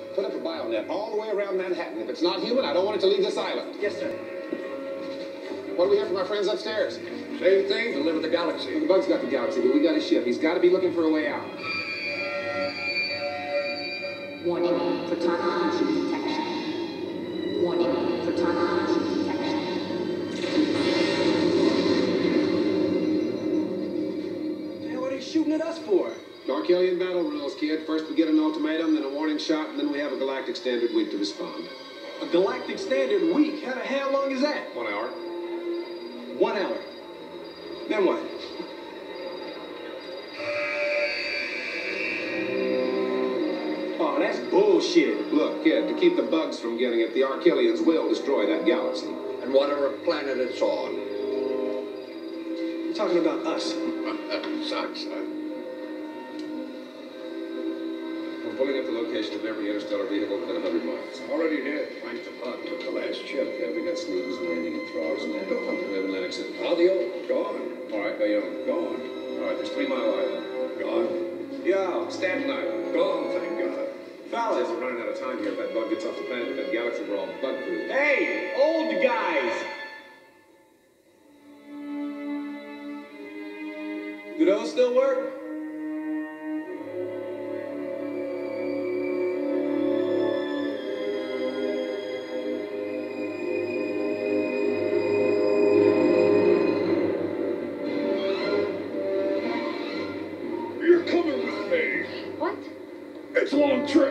Put up a bionet all the way around Manhattan. If it's not human, I don't want it to leave this island. Yes, sir. What do we hear from our friends upstairs? Same thing, deliver the galaxy. The bug's got the galaxy, but we got a ship. He's got to be looking for a way out. Warning, photon emission detection. Warning, photon emission detection. Man, what are you shooting at us for? Arquillian battle rules, kid. First we get an ultimatum, then a warning shot, and then we have a galactic standard week to respond. A galactic standard week? How the hell long is that? 1 hour. 1 hour. Then what? Oh, that's bullshit. Look, kid, to keep the bugs from getting it, the Arquillians will destroy that galaxy. And whatever planet it's on. You're talking about us. Sucks, son. We're pulling up the location of every interstellar vehicle within 100 miles. Already hit. Thanks to Bug took the last chip. Yeah, we got Sneaks landing and Throbs and we have Lennox and... Audio, gone. All right, Bayonne. Gone. All right, there's 3 Mile Island. Gone. Yeah, Staten Island. Gone, thank God. Fellas, we're running out of time here. If that bug gets off the planet, that galaxy, we're all bug-proof. Hey, old guys! Do those still work? You're coming with me. What? It's a long trip.